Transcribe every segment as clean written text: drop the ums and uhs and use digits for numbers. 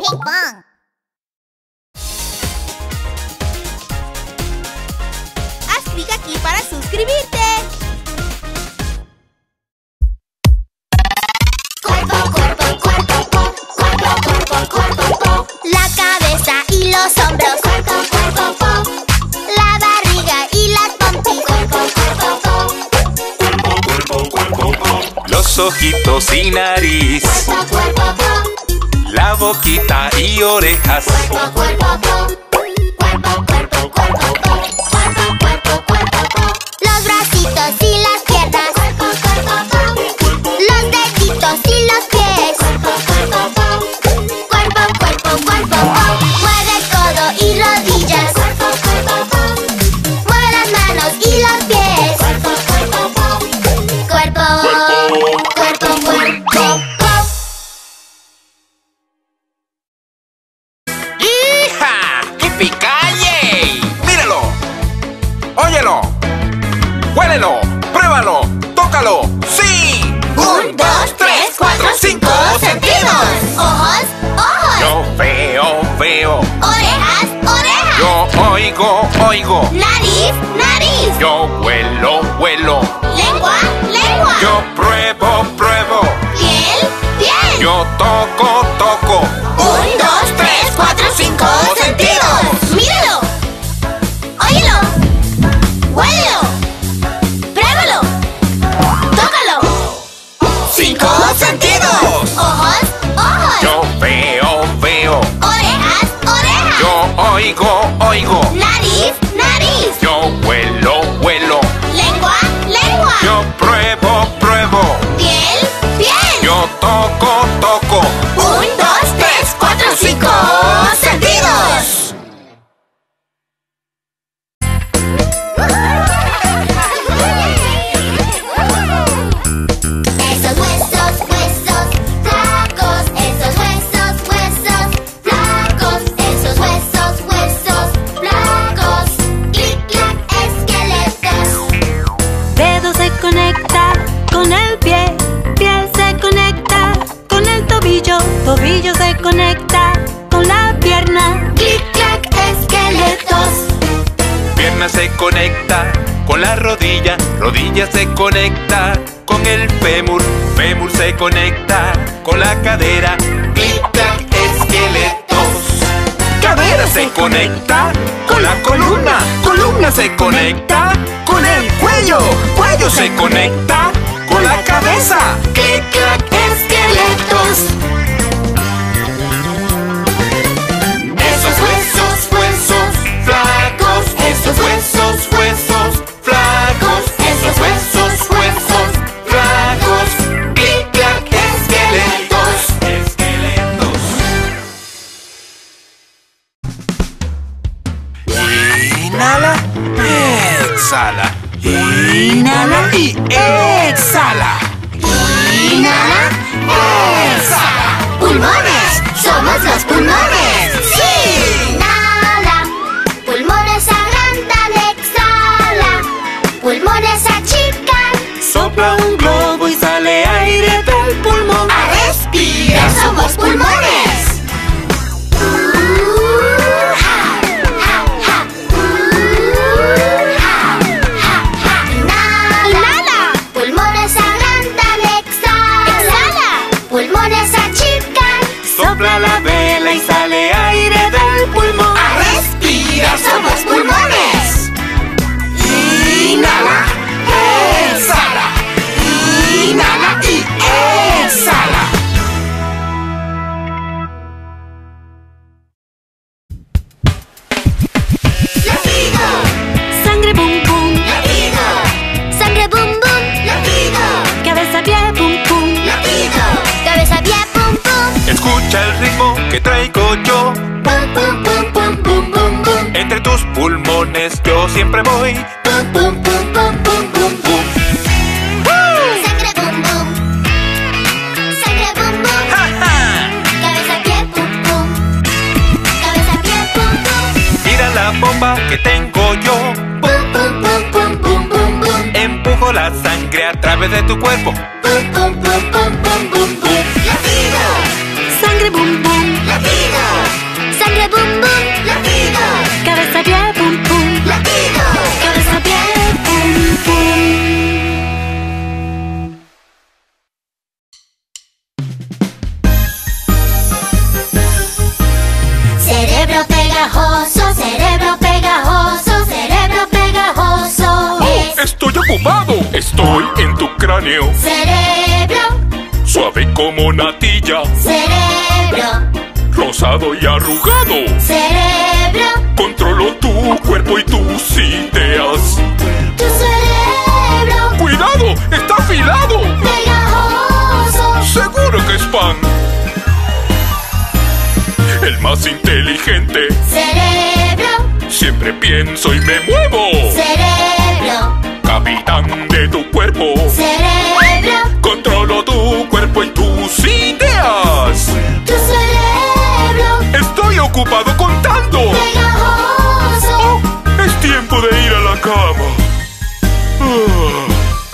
ping pong. Haz clic aquí para suscribirte. Cuerpo, cuerpo, cuerpo, cuerpo, cuerpo, cuerpo, cuerpo. La cabeza y los hombros. Cuerpo, cuerpo, cuerpo. La barriga y las pompis. Cuerpo, cuerpo, cuerpo. Los ojitos y nariz, Cuerpo, cuerpo, cuerpo. la boquita y orejas, Cuerpo, cuerpo, cuerpo. Cuerpo, cuerpo, cuerpo, cuerpo. Cuerpo, cuerpo, cuerpo, cuerpo. Los bracitos y las piernas. Cuerpo, cuerpo, cuerpo. Los deditos y los pies. Cuerpo, cuerpo, cuerpo. Cuerpo, cuerpo, cuerpo. Mueve el codo y rodillas. Cuerpo, cuerpo, cuerpo. Mueve las manos y los pies. Cuerpo, cuerpo, cuerpo. Cuerpo, cuerpo, cuerpo. ¡hija! ¡Qué picaye! ¡Míralo! ¡Óyelo! ¡Huélelo! ¡Pruébalo! ¡Tócalo! ¡Sí! 1, 2, 3, 4, 5 sentidos. Ojos, ojos. Yo veo, veo. Orejas, orejas. Yo oigo, oigo. Nariz, nariz. Yo huelo, huelo. Lengua, lengua. Yo pruebo, pruebo. Piel, piel. Yo toco, toco. 1, 2, 3, 4, 5 sentidos. Míralo. Óyelo. Huélelo. Pruébalo. Tócalo. 5 sentidos. Ojos, ojos. Yo veo, veo. Orejas, orejas. Yo oigo, oigo. Nariz, nariz. Yo huelo, huelo. Lengua, lengua. Yo pruebo, pruebo. Piel, piel. Yo toco, toco. 1, 2, 3, 4, 5 sentidos. Esos huesos, huesos flacos. Esos huesos, huesos flacos. Esos huesos, huesos flacos. Clic, clac, esqueletos. Dedo se conecta con el pie, piel se conecta con el tobillo, tobillo se conecta con la pierna. Clic, clac, esqueletos. Pierna se conecta con la rodilla, rodilla se conecta con el fémur, fémur se conecta con la cadera. Clic, clac, esqueletos. Cadera se conecta con la columna, columna se conecta con el cuello, cuello se conecta con la cabeza. Clic, clac, esqueletos. Esos huesos, huesos flacos. Esos huesos, huesos flacos. Esos huesos, huesos flacos. Clic, clac, esqueletos. Esqueletos. Inhala, exhala. Inhala y exhala. Inhala, exhala. Pulmones, somos los pulmones. Sí. Inhala, pulmones agrandan, exhala. Pulmones achican. Sopla un globo y sale aire del pulmón. A respirar somos pulmones. Inhala, pulmones agrandan, exhala. Pulmones achican. Sopla la vela y sale aire del pulmón. A respirar somos pulmones. Inhala, exhala. Inhala y exhala. Latido, Sangre bum bum, latido, Sangre bum bum. latido, cabeza pie bum bum, latido. Cabeza pie pum pum. Escucha el ritmo que traigo yo. Pum, pum, pum, pum, pum, pum, pum. Entre tus pulmones yo siempre voy. Pum, pum, pum, pum, pum, pum, pum. Sangre bum bum. Sangre bum bum. ¡Ja, ja! Cabeza pie pum pum. Cabeza pie pum pum. Mira la bomba que tengo yo. Pum, pum, pum, pum, pum, pum, pum. Empujo la sangre a través de tu cuerpo. Pum, pum, pum, pum, pum, pum, pum. Latido, sangre bum bum, latido, sangre bum bum. Latidos. Cabeza, pie, pum pum. Latidos. Cabeza, pie, pum pum. Cerebro pegajoso, cerebro pegajoso, cerebro pegajoso. Estoy ocupado. Estoy en tu cráneo. Cerebro, Suave como natilla. cerebro, Rosado y arrugado. cerebro, Controlo tu cuerpo y tus ideas. tu cerebro ¡Cuidado! ¡Está afilado! pegajoso. Seguro que es pan. El más inteligente. Cerebro, Siempre pienso y me muevo. cerebro, Capitán de tu cuerpo. cerebro, Controlo tu cuerpo y tus ideas. tu cerebro Estoy ocupado contando. pegajoso. Es tiempo de ir a la cama. Ah.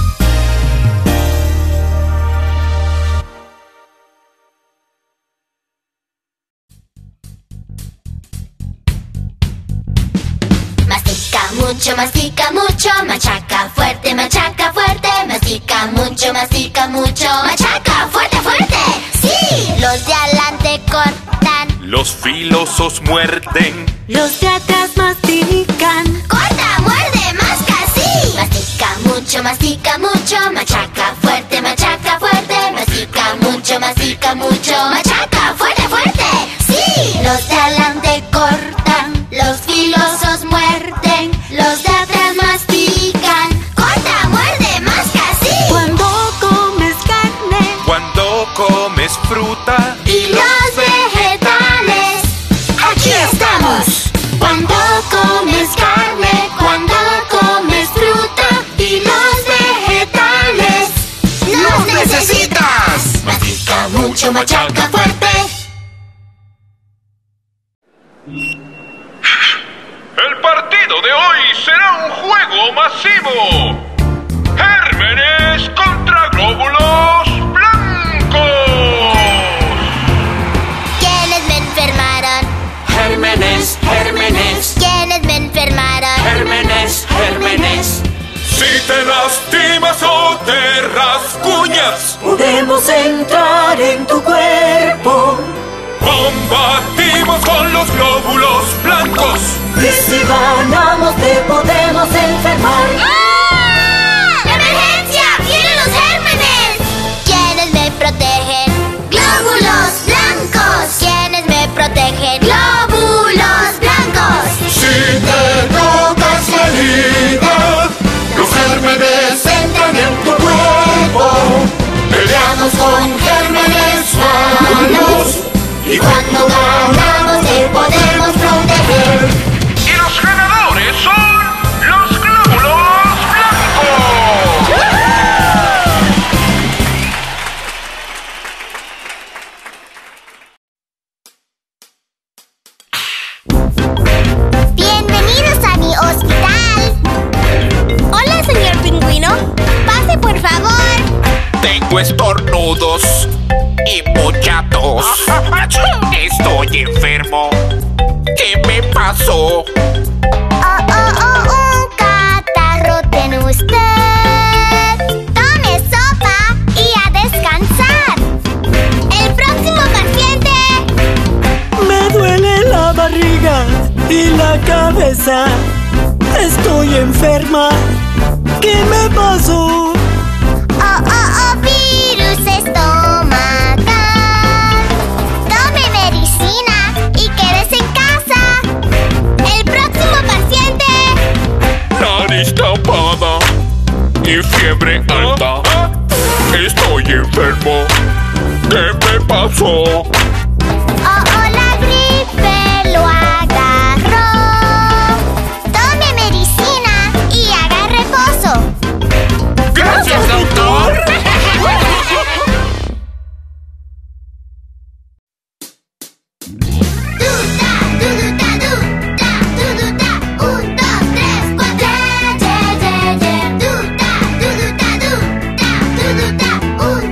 Mastica mucho, machaca fuerte, mastica mucho, machaca fuerte, fuerte. Sí, los de adelante cortan, Los filosos muerden. Los de atrás mastican. corta, muerde, masca, sí. Mastica mucho, machaca fuerte, mastica mucho, machaca fuerte, fuerte. Sí, los de adelante cortan, los filosos muerden, los de atrás mastican, corta, muerde, masca, sí. Cuando comes carne, Cuando comes fruta. Y los vegetales, aquí estamos. Cuando comes carne, cuando comes fruta y los vegetales, nos necesitas. Mastica mucho, machaca fuerte. El partido de hoy será un juego masivo. Gérmenes contra glóbulos blancos. ¿Quiénes me enfermaron? Gérmenes, gérmenes, ¿Quiénes me enfermaron? gérmenes, gérmenes. Si te lastimas o te rasguñas, Podemos entrar en tu cuerpo. combatimos con los glóbulos blancos. Y si ganamos te podemos enfermar. ¡Ah! ¡Emergencia! ¡Vienen los gérmenes! ¿Quiénes me protegen? ¡Glóbulos blancos! ¿Quiénes me protegen? ¡Glóbulos blancos! Si te tocas la herida, los gérmenes entran en tu cuerpo. Peleamos con gérmenes malos y Cuando ganamos te podemos proteger. Y los ganadores son los glóbulos blancos. ¡Bienvenidos a mi hospital! Hola, señor pingüino. Pase, por favor. Tengo estornudos y mucha tos. Estoy enfermo. ¿Qué me pasó? Un catarro tiene usted. Tome sopa y a descansar. El próximo paciente. Me duele la barriga y la cabeza. Estoy enferma. ¿Qué me pasó? Virus estomacal. Tome medicina y quédese en casa. El próximo paciente. Nariz tapada y fiebre alta. Estoy enfermo. ¿Qué me pasó? La gripe lo agarró. Tome medicina y haga reposo. Gracias, doctor.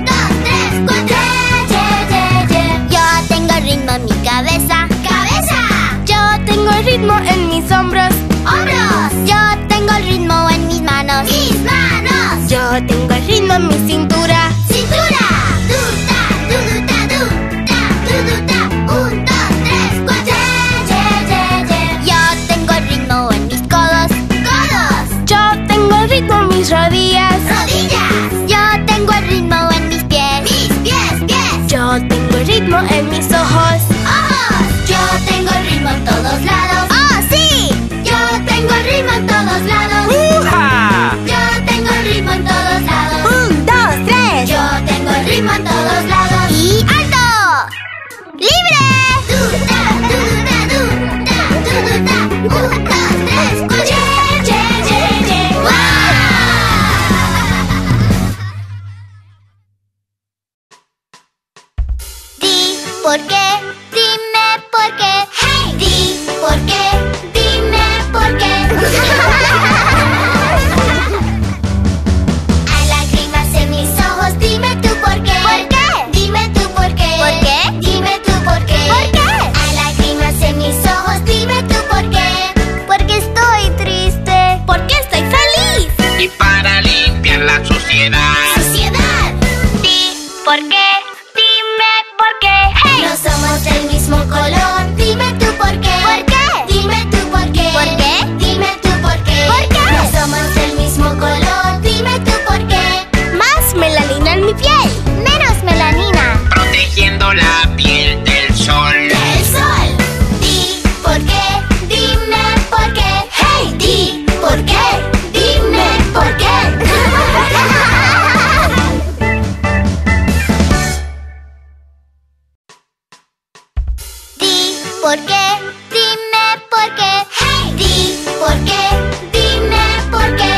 Yo tengo ritmo en mi cabeza. ¡Cabeza! por qué, dime por qué. Hey, di por qué, dime por qué.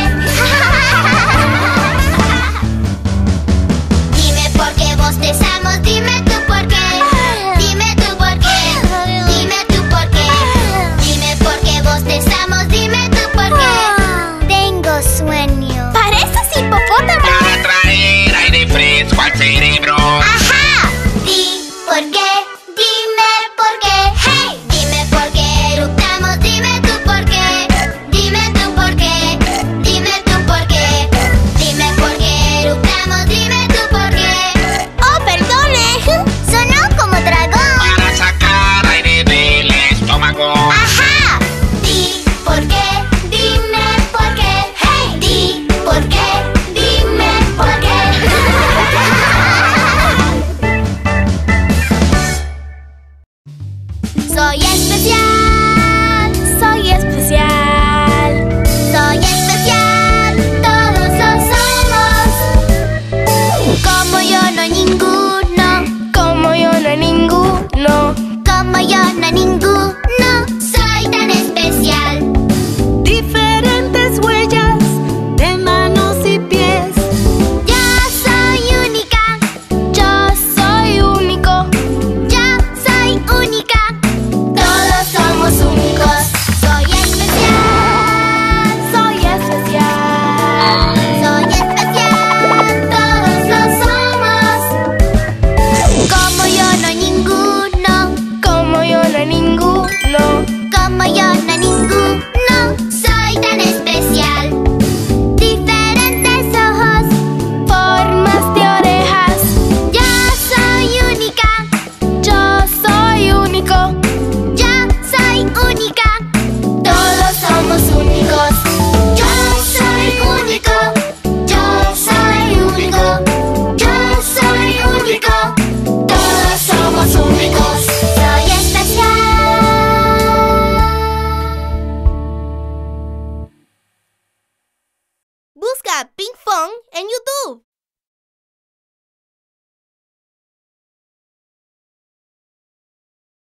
Dime por qué bostezamos, dime tú por qué. Dime tú por qué, dime tú por qué. Dime por qué bostezamos, dime tú por qué. Tengo sueño. ¡Pareces hipopótamo! Para traer aire fresco al cerebro. ¡Ajá! Di por qué, dime por qué. Hey, dime por qué eructamos, dime tú por qué. Dime tú por qué, dime tú por qué. Dime por qué eructamos, dime tú por qué. Oh, perdone, sonó como dragón. Para sacar aire del estómago. Ajá. Di por qué, dime por qué. Hey, di por qué, dime por qué. Soy especial, soy especial, soy especial, todos lo somos. Como yo no hay ninguno, como yo no hay ninguno, como yo no hay ninguno, soy tan especial. Diferentes huellas de manos y pies. Yo soy única, yo soy único, yo soy única, todos somos únicos. Soy especial, soy especial, soy especial, todos lo somos. Como yo no hay ninguno, como yo no hay ninguno, como yo no hay ninguno, soy tan especial. Diferentes ojos, formas de orejas. Yo soy única, yo soy único, yo soy única, todos somos únicos. Yo soy único, yo soy único, yo soy único, todos somos únicos. Soy especial. Busca Pink Fong en YouTube.